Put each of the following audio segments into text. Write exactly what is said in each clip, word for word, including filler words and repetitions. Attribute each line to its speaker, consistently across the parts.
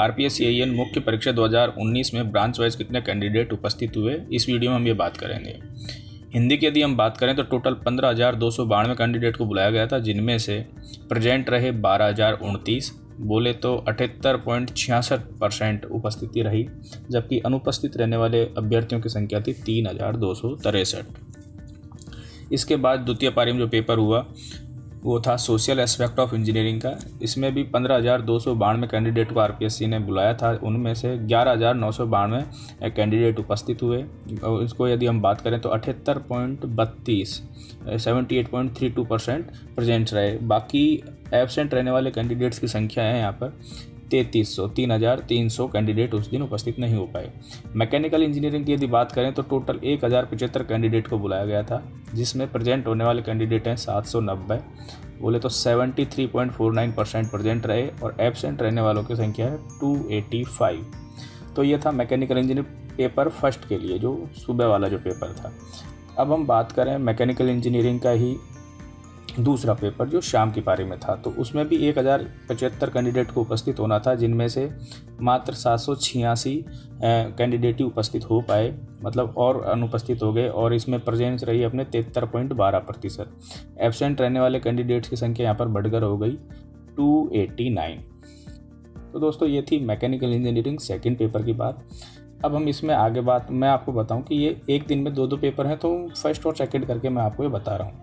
Speaker 1: RPSC AEN मुख्य परीक्षा दो हज़ार उन्नीस में ब्रांच वाइज कितने कैंडिडेट उपस्थित हुए, इस वीडियो में हम ये बात करेंगे। हिंदी की यदि हम बात करें तो टोटल पंद्रह हज़ार दो सौ बानवे कैंडिडेट को बुलाया गया था, जिनमें से प्रेजेंट रहे बारह हज़ार उनतीस, बोले तो अठहत्तर पॉइंट छियासठ परसेंट उपस्थिति रही, जबकि अनुपस्थित रहने वाले अभ्यर्थियों की संख्या थी तीन हज़ार दो सौ तिरसठ। इसके बाद द्वितीय पारी में जो पेपर हुआ वो था सोशल एस्पेक्ट ऑफ इंजीनियरिंग का। इसमें भी पंद्रह हज़ार दो सौ बानवे कैंडिडेट को आरपीएससी ने बुलाया था, उनमें से ग्यारह हज़ार नौ सौ बानवे कैंडिडेट उपस्थित हुए। और इसको यदि हम बात करें तो अठहत्तर पॉइंट बत्तीस seventy eight point three two percent present रहे। बाकी एब्सेंट रहने वाले कैंडिडेट्स की संख्या है यहाँ पर तैंतीस सौ तीन हज़ार तीन सौ कैंडिडेट उस दिन उपस्थित नहीं हो पाए। मैकेनिकल इंजीनियरिंग की यदि बात करें तो टोटल एक हज़ार पचहत्तर कैंडिडेट को बुलाया गया था, जिसमें प्रेजेंट होने वाले कैंडिडेट हैं सात सौ नब्बे, बोले तो तिहत्तर पॉइंट चार नौ परसेंट प्रेजेंट रहे, और एब्सेंट रहने वालों की संख्या है दो सौ पचासी। तो ये था मैकेनिकल इंजीनियरिंग पेपर फर्स्ट के लिए, जो सुबह वाला जो पेपर था। अब हम बात करें मैकेनिकल इंजीनियरिंग का ही दूसरा पेपर जो शाम की पारी में था, तो उसमें भी एक हज़ार पचहत्तर कैंडिडेट को उपस्थित होना था, जिनमें से मात्र सात सौ छियासी कैंडिडेट ही उपस्थित हो पाए, मतलब और अनुपस्थित हो गए, और इसमें प्रेजेंस रही अपने तिहत्तर पॉइंट बारह प्रतिशत। एब्सेंट रहने वाले कैंडिडेट्स की संख्या यहाँ पर बढ़कर हो गई दो सौ नवासी। तो दोस्तों ये थी मैकेनिकल इंजीनियरिंग सेकेंड पेपर की बात। अब हम इसमें आगे बात मैं आपको बताऊँ कि ये एक दिन में दो दो पेपर हैं, तो फर्स्ट और सेकेंड करके मैं आपको ये बता रहा हूँ।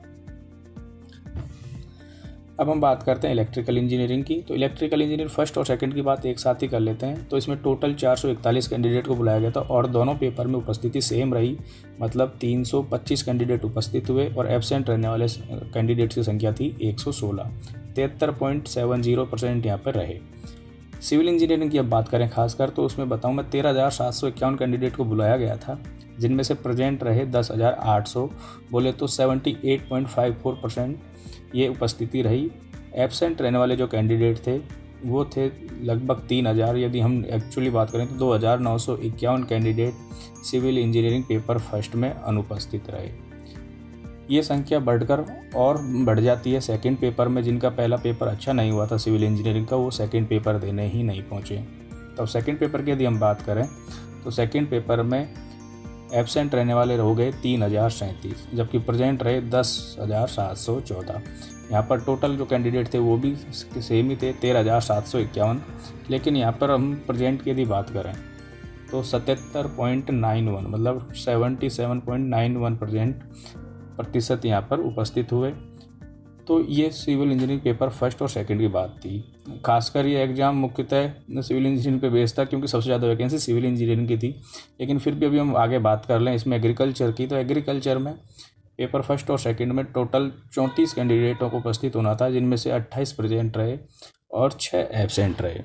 Speaker 1: अब हम बात करते हैं इलेक्ट्रिकल इंजीनियरिंग की। तो इलेक्ट्रिकल इंजीनियरिंग फर्स्ट और सेकंड की बात एक साथ ही कर लेते हैं। तो इसमें टोटल चार सौ इकतालीस कैंडिडेट को बुलाया गया था, और दोनों पेपर में उपस्थिति सेम रही, मतलब तीन सौ पच्चीस कैंडिडेट उपस्थित हुए, और एब्सेंट रहने वाले कैंडिडेट्स की संख्या थी एक सौ सोलह, तिहत्तर पॉइंट सात शून्य परसेंट यहाँ पर रहे। सिविल इंजीनियरिंग की अब बात करें खासकर, तो उसमें बताऊँ मैं तेरह हज़ार सात सौ इक्यावन कैंडिडेट को बुलाया गया था, जिनमें से प्रेजेंट रहे दस हज़ार आठ सौ, बोले तो अठहत्तर पॉइंट चौवन परसेंट ये उपस्थिति रही। एब्सेंट रहने वाले जो कैंडिडेट थे वो थे लगभग तीन हज़ार। यदि हम एक्चुअली बात करें तो दो हज़ार नौ सौ इक्यावन candidate civil engineering paper first में अनुपस्थित रहे। ये संख्या बढ़कर और बढ़ जाती है सेकंड पेपर में, जिनका पहला पेपर अच्छा नहीं हुआ था सिविल इंजीनियरिंग का, वो सेकंड पेपर देने ही नहीं पहुँचे। तो सेकंड पेपर की यदि हम बात करें तो सेकंड पेपर में एब्सेंट रहने वाले हो गए तीन हज़ार सैंतीस, जबकि प्रेजेंट रहे दस हज़ार सात सौ चौदह। यहाँ पर टोटल जो कैंडिडेट थे वो भी सेम ही थे, तेरह हज़ार सात सौ इक्यावन, लेकिन यहाँ पर हम प्रेजेंट की यदि बात करें तो सतहत्तर पॉइंट नाइन वन, मतलब सतहत्तर पॉइंट नाइन वन परसेंट प्रतिशत यहाँ पर उपस्थित हुए। तो ये सिविल इंजीनियरिंग पेपर फर्स्ट और सेकंड की बात थी। खासकर ये एग्ज़ाम मुख्यतः सिविल इंजीनियरिंग पे बेस्ड था, क्योंकि सबसे ज़्यादा वैकेंसी सिविल इंजीनियरिंग की थी। लेकिन फिर भी अभी हम आगे बात कर लें इसमें एग्रीकल्चर की, तो एग्रीकल्चर में पेपर फर्स्ट और सेकंड में टोटल चौंतीस कैंडिडेटों को उपस्थित होना था, जिनमें से अट्ठाईस प्रेजेंट रहे और छः एब्सेंट रहे।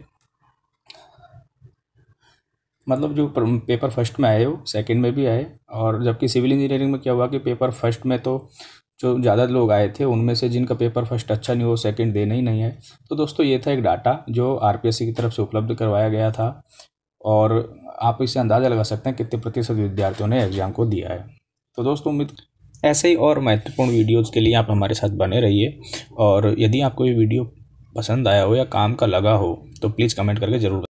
Speaker 1: मतलब जो पेपर फर्स्ट में आए वो सेकंड में भी आए, और जबकि सिविल इंजीनियरिंग में क्या हुआ कि पेपर फर्स्ट में तो जो ज़्यादा लोग आए थे, उनमें से जिनका पेपर फर्स्ट अच्छा नहीं हो सेकंड देना ही नहीं है। तो दोस्तों ये था एक डाटा जो आरपीएससी की तरफ से उपलब्ध करवाया गया था, और आप इससे अंदाज़ा लगा सकते हैं कितने प्रतिशत विद्यार्थियों ने एग्ज़ाम को दिया है। तो दोस्तों उम्मीद ऐसे ही और महत्वपूर्ण वीडियोज़ के लिए आप हमारे साथ बने रहिए, और यदि आपको ये वीडियो पसंद आया हो या काम का लगा हो तो प्लीज़ कमेंट करके ज़रूर